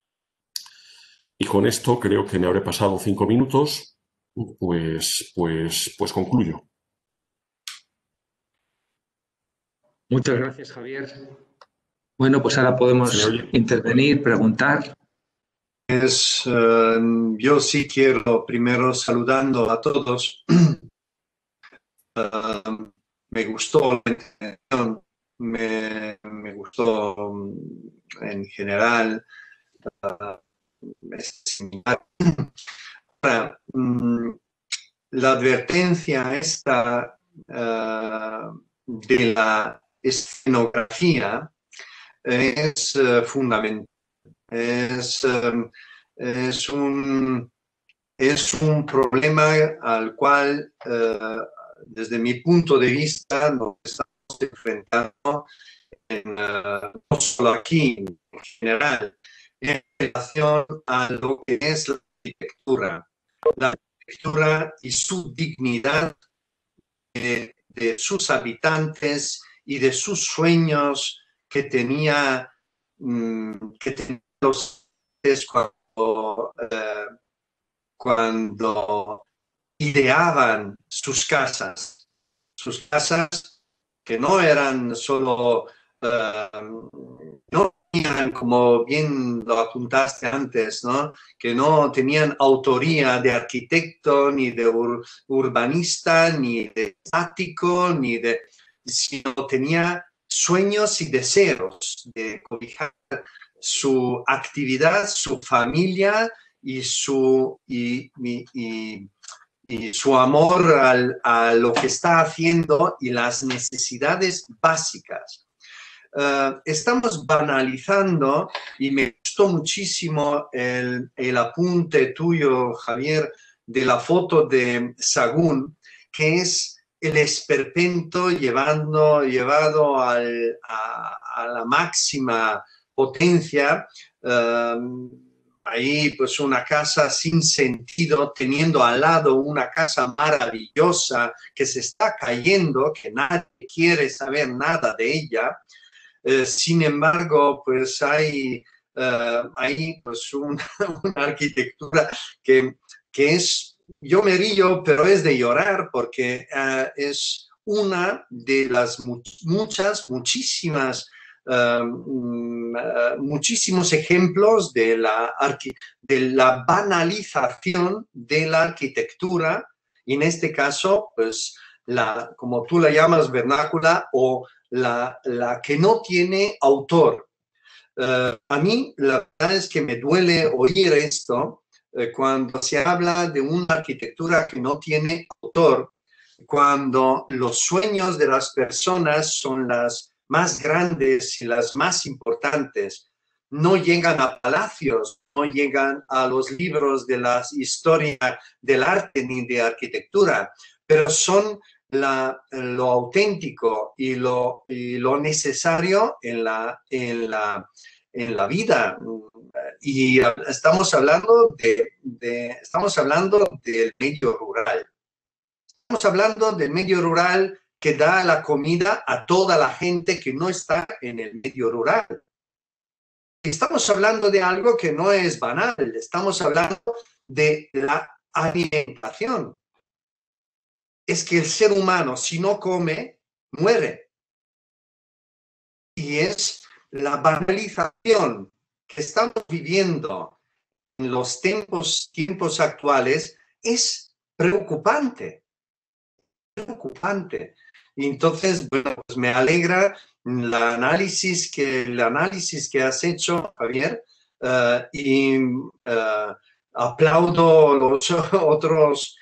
Y con esto creo que me habré pasado 5 minutos, pues concluyo. Muchas gracias, Javier. Bueno, pues ahora podemos intervenir, preguntar. Yo sí quiero, primero saludando a todos. Me gustó la intervención, me gustó en general. Ahora, la advertencia esta de la escenografía es fundamental. Es un problema al cual, desde mi punto de vista, nos estamos enfrentando no solo aquí, en general, en relación a lo que es la arquitectura. La arquitectura y su dignidad de sus habitantes y de sus sueños que tenían los cuando ideaban sus casas que no eran solo, no tenían, como bien lo apuntaste antes, ¿no? Que no tenían autoría de arquitecto, ni de urbanista, ni de estático, sino tenía sueños y deseos de cobijar su actividad, su familia y su amor a lo que está haciendo y las necesidades básicas. Estamos banalizando, y me gustó muchísimo el apunte tuyo, Javier, de la foto de Sahagún, que es el esperpento llevado a la máxima potencia. Ahí pues una casa sin sentido, teniendo al lado una casa maravillosa que se está cayendo, que nadie quiere saber nada de ella. Sin embargo, pues hay pues una arquitectura que es, yo me río, pero es de llorar, porque es una de las muchísimos ejemplos de la banalización de la arquitectura, y en este caso, pues, como tú la llamas, vernácula, o la que no tiene autor. A mí, la verdad es que me duele oír esto cuando se habla de una arquitectura que no tiene autor, cuando los sueños de las personas son las más grandes y las más importantes. No llegan a palacios, no llegan a los libros de la historia del arte ni de arquitectura, pero son lo auténtico y lo necesario en la vida. Y estamos hablando del medio rural. Estamos hablando del medio rural que da la comida a toda la gente que no está en el medio rural. Estamos hablando de algo que no es banal, estamos hablando de la alimentación. Es que el ser humano, si no come, muere. Y es la banalización que estamos viviendo en los tiempos actuales, es preocupante. Preocupante. Y entonces, bueno, pues me alegra el análisis que has hecho, Javier, y aplaudo los otros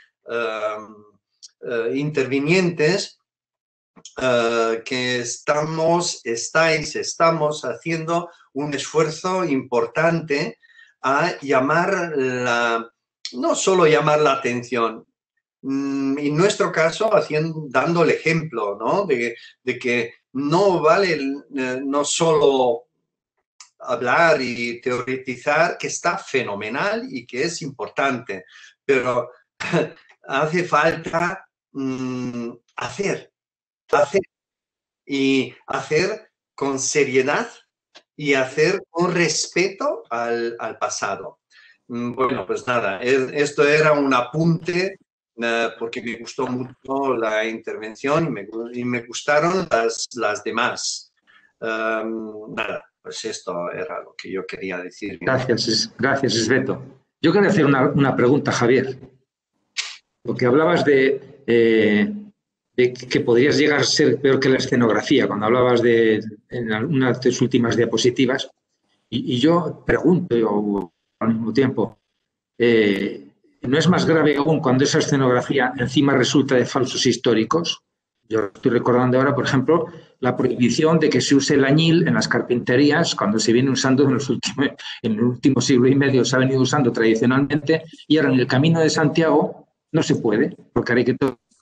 intervinientes que estamos haciendo un esfuerzo importante a no solo llamar la atención, en nuestro caso, dando el ejemplo, ¿no? de que no vale no solo hablar y teoretizar, que está fenomenal y que es importante, pero hace falta hacer y hacer con seriedad y hacer con respeto al pasado. Bueno, pues nada, esto era un apunte porque me gustó mucho la intervención y me gustaron las demás. Nada, pues esto era lo que yo quería decir. Gracias, Esbeto. Yo quería hacer una pregunta, Javier. Porque hablabas de que podrías llegar a ser peor que la escenografía, cuando hablabas en una de tus últimas diapositivas. Y yo pregunto al mismo tiempo, ¿no es más grave aún cuando esa escenografía encima resulta de falsos históricos? Yo estoy recordando ahora, por ejemplo, la prohibición de que se use el añil en las carpinterías cuando se viene usando en el último siglo y medio, se ha venido usando tradicionalmente, y ahora en el Camino de Santiago no se puede, porque hay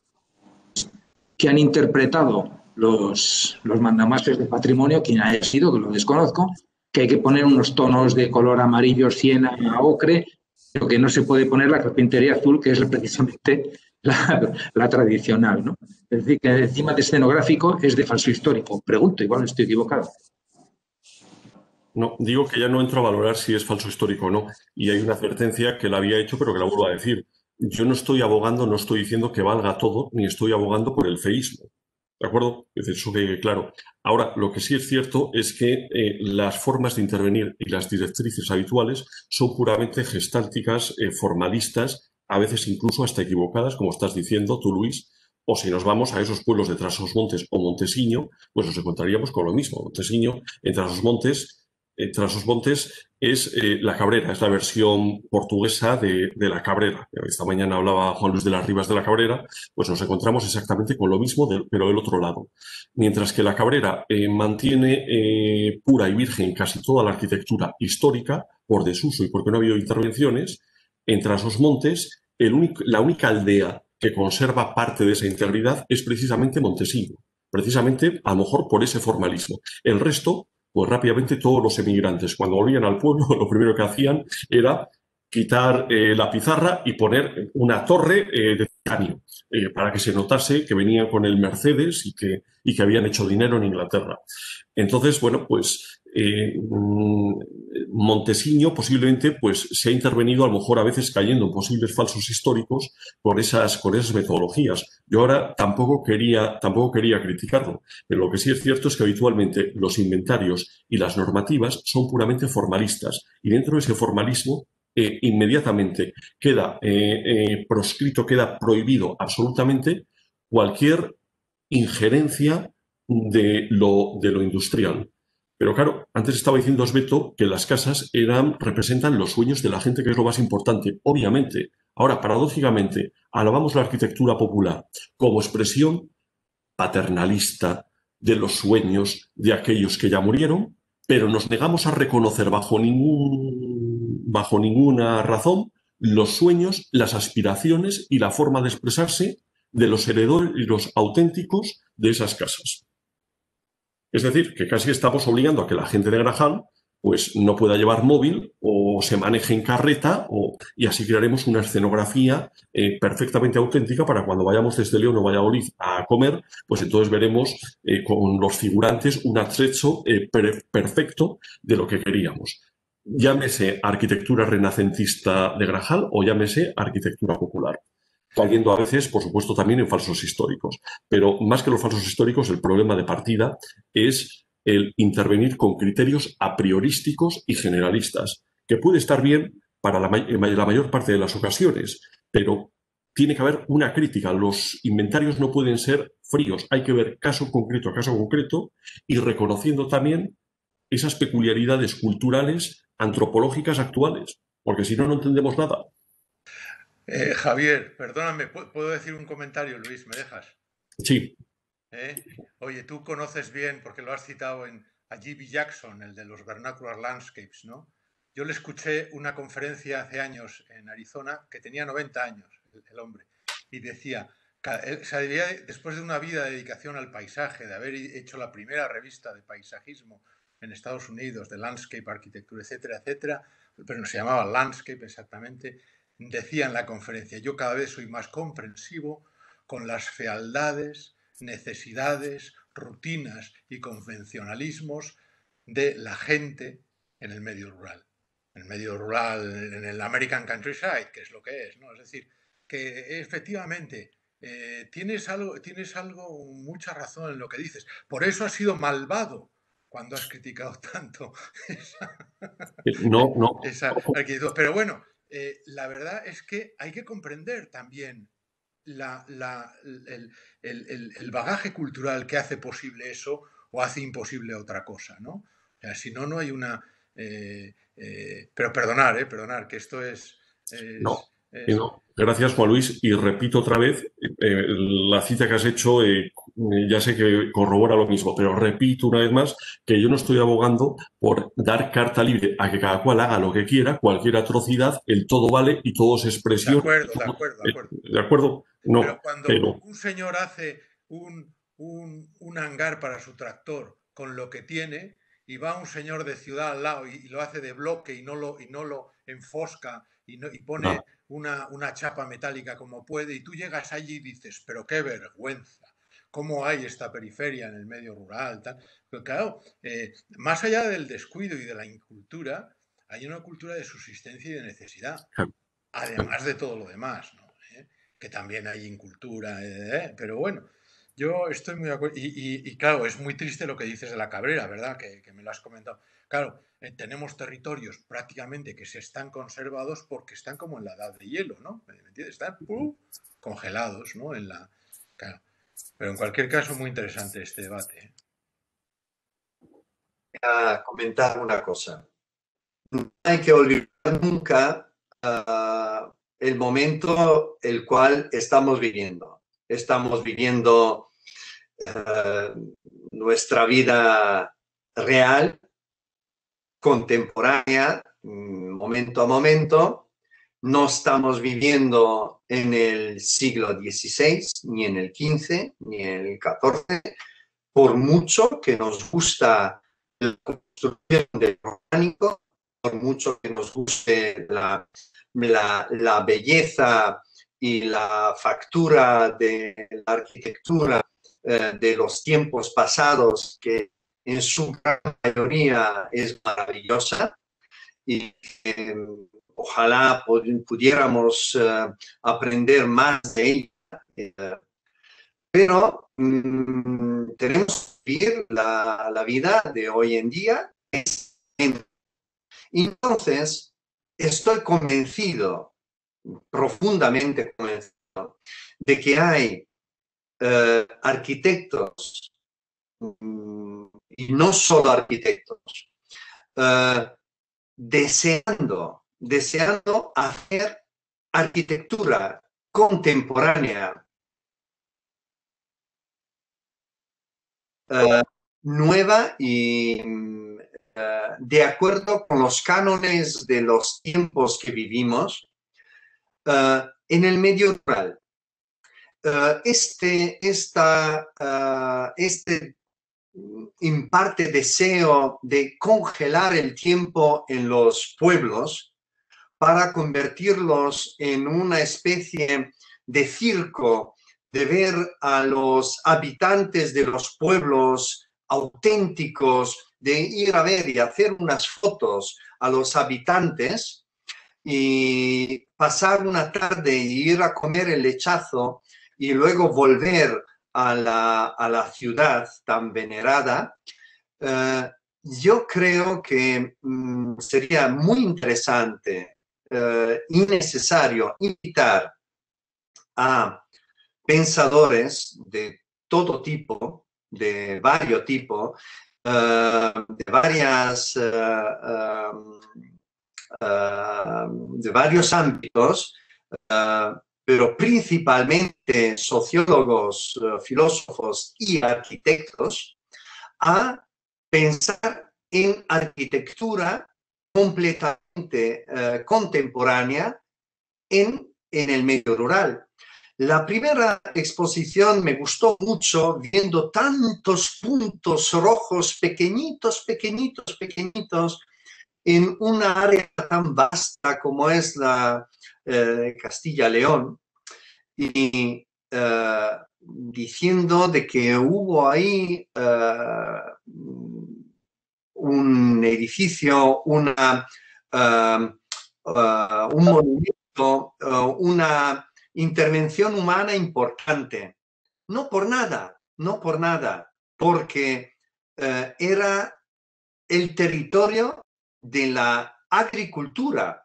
que han interpretado los mandamases de patrimonio, quien haya sido, que lo desconozco, que hay que poner unos tonos de color amarillo, siena, ocre, pero que no se puede poner la carpintería azul, que es precisamente la tradicional, ¿no? Es decir, que encima de escenográfico es de falso histórico. Pregunto, igual estoy equivocado. No, digo que ya no entro a valorar si es falso histórico o no. Y hay una advertencia que la había hecho, pero que la vuelvo a decir. Yo no estoy abogando, no estoy diciendo que valga todo, ni estoy abogando por el feísmo. ¿De acuerdo? Eso que claro. Ahora, lo que sí es cierto es que las formas de intervenir y las directrices habituales son puramente gestálticas, formalistas, a veces incluso hasta equivocadas, como estás diciendo tú, Luis. O si nos vamos a esos pueblos de Trasosmontes o Montesiño, pues nos encontraríamos con lo mismo. Montesiño, en Trasosmontes es la Cabrera, es la versión portuguesa de la Cabrera. Esta mañana hablaba Juan Luis de las Rivas de la Cabrera, pues nos encontramos exactamente con lo mismo, pero del otro lado. Mientras que la Cabrera mantiene pura y virgen casi toda la arquitectura histórica, por desuso y porque no ha habido intervenciones, en Trasosmontes la única aldea que conserva parte de esa integridad es precisamente Montesiño. Precisamente, a lo mejor por ese formalismo. El resto, pues rápidamente todos los emigrantes, cuando volvían al pueblo, lo primero que hacían era quitar la pizarra y poner una torre de titanio para que se notase que venían con el Mercedes y que habían hecho dinero en Inglaterra. Entonces, bueno, pues Montesiño posiblemente pues, se ha intervenido a lo mejor a veces cayendo en posibles falsos históricos por esas metodologías. Yo ahora tampoco quería criticarlo, pero lo que sí es cierto es que habitualmente los inventarios y las normativas son puramente formalistas y dentro de ese formalismo inmediatamente queda proscrito, queda prohibido absolutamente cualquier injerencia de lo industrial. Pero claro, antes estaba diciendo Esbeto que las casas representan los sueños de la gente, que es lo más importante, obviamente. Ahora, paradójicamente, alabamos la arquitectura popular como expresión paternalista de los sueños de aquellos que ya murieron, pero nos negamos a reconocer bajo ninguna razón los sueños, las aspiraciones y la forma de expresarse de los heredores y los auténticos de esas casas. Es decir, que casi estamos obligando a que la gente de Grajal pues no pueda llevar móvil o se maneje en carreta y así crearemos una escenografía perfectamente auténtica para cuando vayamos desde León o Valladolid a comer, pues entonces veremos con los figurantes un atrecho perfecto de lo que queríamos. Llámese arquitectura renacentista de Grajal o llámese arquitectura popular, cayendo a veces, por supuesto, también en falsos históricos. Pero más que los falsos históricos, el problema de partida es el intervenir con criterios a priorísticos y generalistas, que puede estar bien para la mayor parte de las ocasiones, pero tiene que haber una crítica. Los inventarios no pueden ser fríos, hay que ver caso concreto a caso concreto y reconociendo también esas peculiaridades culturales, antropológicas actuales, porque si no, no entendemos nada. Javier, perdóname, ¿puedo decir un comentario, Luis? ¿Me dejas? Sí. Oye, tú conoces bien, porque lo has citado a J.B. Jackson, el de los Vernacular Landscapes, ¿no? Yo le escuché una conferencia hace años en Arizona, que tenía 90 años, el hombre, y decía, después de una vida de dedicación al paisaje, de haber hecho la primera revista de paisajismo en Estados Unidos, de landscape, arquitectura, etcétera, etcétera, pero no se llamaba landscape exactamente, decía en la conferencia, yo cada vez soy más comprensivo con las fealdades, necesidades, rutinas y convencionalismos de la gente en el medio rural. En el medio rural, en el American Countryside, que es lo que es, ¿no? Es decir, que efectivamente tienes algo, mucha razón en lo que dices. Por eso has sido malvado cuando has criticado tanto esa arquitectura. Pero bueno, la verdad es que hay que comprender también el bagaje cultural que hace posible eso o hace imposible otra cosa, ¿no? O sea, si no, no hay una... pero perdonar, que esto es... No. Gracias, Juan Luis. Y repito otra vez, la cita que has hecho, ya sé que corrobora lo mismo, pero repito una vez más que yo no estoy abogando por dar carta libre a que cada cual haga lo que quiera, cualquier atrocidad, el todo vale y todo es expresión. De acuerdo. ¿De acuerdo? No. Pero cuando un señor hace un hangar para su tractor con lo que tiene y va un señor de ciudad al lado y lo hace de bloque y no lo enfosca y pone una chapa metálica como puede, y tú llegas allí y dices, pero qué vergüenza, cómo hay esta periferia en el medio rural, tal. Pero claro, más allá del descuido y de la incultura, hay una cultura de subsistencia y de necesidad, además de todo lo demás, ¿no? Que también hay incultura, pero bueno, yo estoy muy de acuerdo. Y claro, es muy triste lo que dices de la Cabrera, ¿verdad? Que me lo has comentado. Claro, tenemos territorios prácticamente que se están conservados porque están como en la edad de hielo, ¿no? ¿Me entiendes? Están congelados, ¿no? Claro. Pero en cualquier caso, muy interesante este debate. Voy a comentar una cosa. No hay que olvidar nunca el momento el cual estamos viviendo. Estamos viviendo nuestra vida real, contemporánea, momento a momento. No estamos viviendo en el siglo XVI, ni en el XV, ni en el XIV, por mucho que nos gusta la construcción del románico, por mucho que nos guste la belleza y la factura de la arquitectura de los tiempos pasados, que en su gran mayoría es maravillosa, y ojalá pudiéramos aprender más de ella. Pero tenemos que vivir la vida de hoy en día. Entonces, estoy convencido, profundamente convencido, de que hay arquitectos, y no solo arquitectos, deseando hacer arquitectura contemporánea, nueva y de acuerdo con los cánones de los tiempos que vivimos en el medio rural. Este imparte deseo de congelar el tiempo en los pueblos para convertirlos en una especie de circo, de ver a los habitantes de los pueblos auténticos, de ir a ver y hacer unas fotos a los habitantes y pasar una tarde y ir a comer el lechazo y luego volver a la ciudad tan venerada. Yo creo que sería muy interesante y necesario invitar a pensadores de todo tipo, de varios tipos, de varios ámbitos, pero principalmente sociólogos, filósofos y arquitectos, a pensar en arquitectura completamente contemporánea en el medio rural. La primera exposición me gustó mucho viendo tantos puntos rojos pequeñitos, pequeñitos, pequeñitos en una área tan vasta como es la Castilla-León y diciendo de que hubo ahí un edificio, un monumento, una intervención humana importante. No por nada, no por nada, porque era el territorio de la agricultura.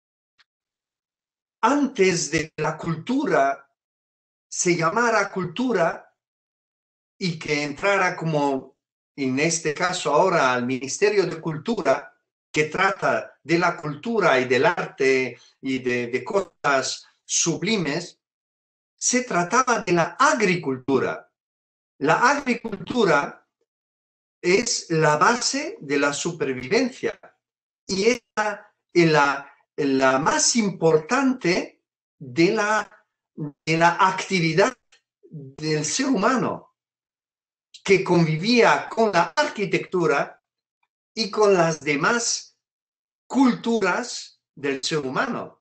Antes de que la cultura se llamara cultura y que entrara como, en este caso ahora, al Ministerio de Cultura, que trata de la cultura y del arte y de cosas sublimes, se trataba de la agricultura. La agricultura es la base de la supervivencia y es la más importante de la actividad del ser humano, que convivía con la arquitectura y con las demás culturas del ser humano.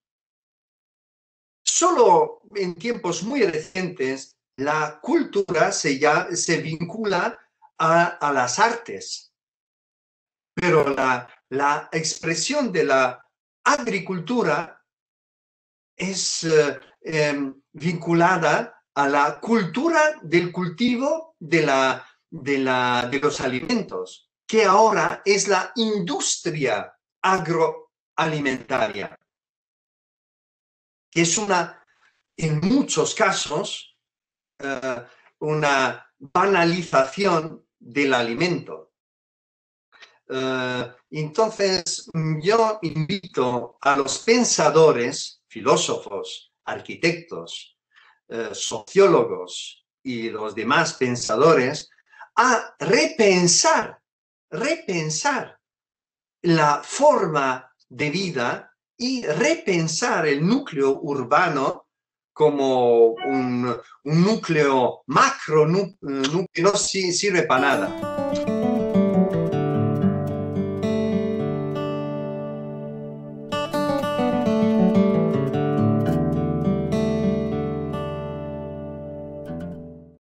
Solo en tiempos muy recientes la cultura se vincula a las artes, pero la expresión de la agricultura es vinculada a la cultura del cultivo de los alimentos, que ahora es la industria agroalimentaria, que es en muchos casos, una banalización del alimento. Entonces, yo invito a los pensadores, filósofos, arquitectos, sociólogos y los demás pensadores a repensar la forma de vida y repensar el núcleo urbano como un núcleo macro, que no sirve para nada.